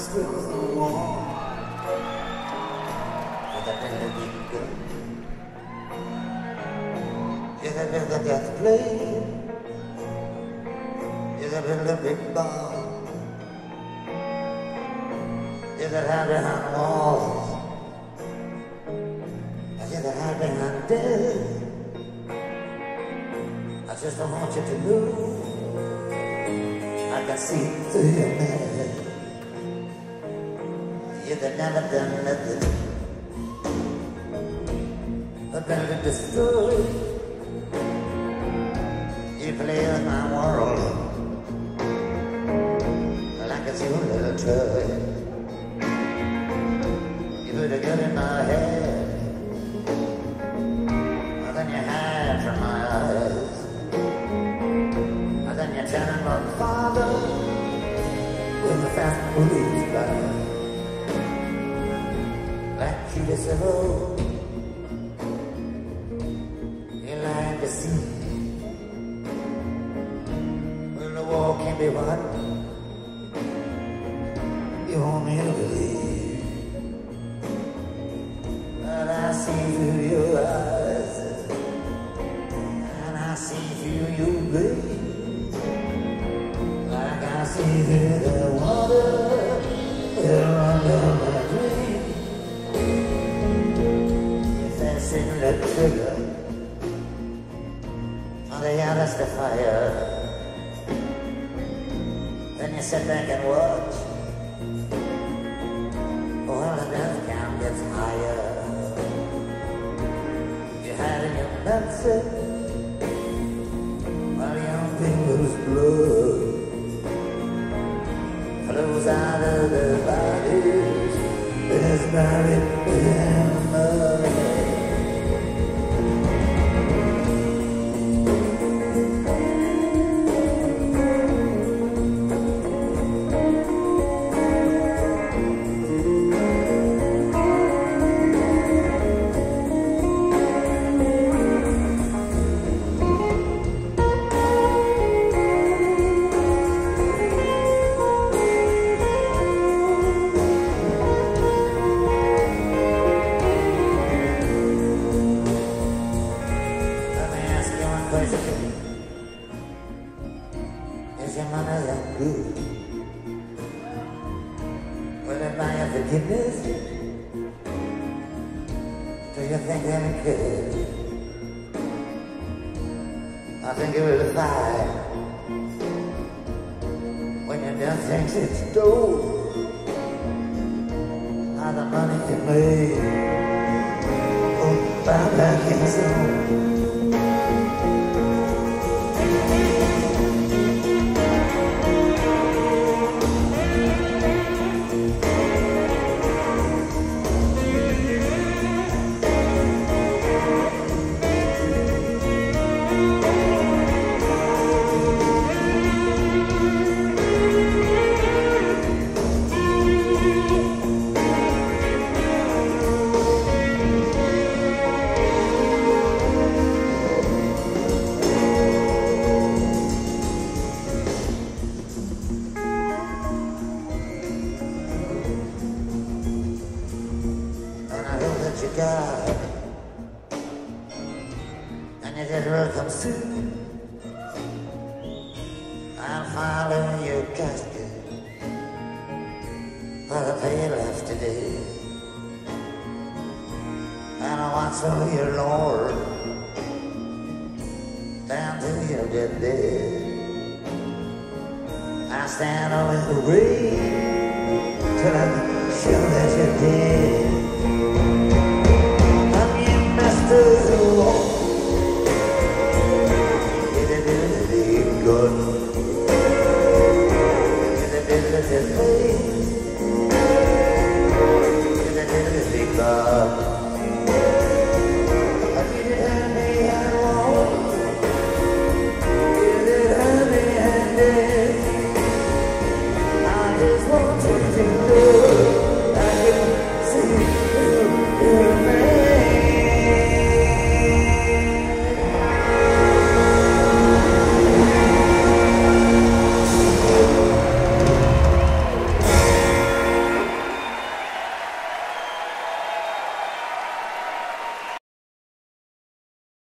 still warm. Is it in the big gun? Is it in the death play? Is it in the big bar? Is it hide behind walls? Is it hide behind death? I just don't want you to know I can see through your mask. You've never done nothing but been to destroy. You play with my world like it's your little toy. You put a gun in my head, and then you hide from my eyes. Then you turn and run farther when the fast police ride. Like Judas of old, you lie to see when the war can be won. You want me to believe, but I see through your eyes, and I see through your grace. I see through the water that run down my dream. If I sing the trigger on the hottest of fire, then you sit back and watch while the death count gets higher. You hide in your medicine while young people's blood flows out of their bodies that is buried in the mud. Is your money that good? Will it buy you forgiveness? Do you think that it could? I think it will fight when you done things it stole. How the money you made, oh, buy back your soul. You got, and if it will come soon, I'll follow your casket for the pay left today, and I'll watch over your Lord down to your dead day. I'll stand over the grave till I'm sure that you're dead. I just want you to know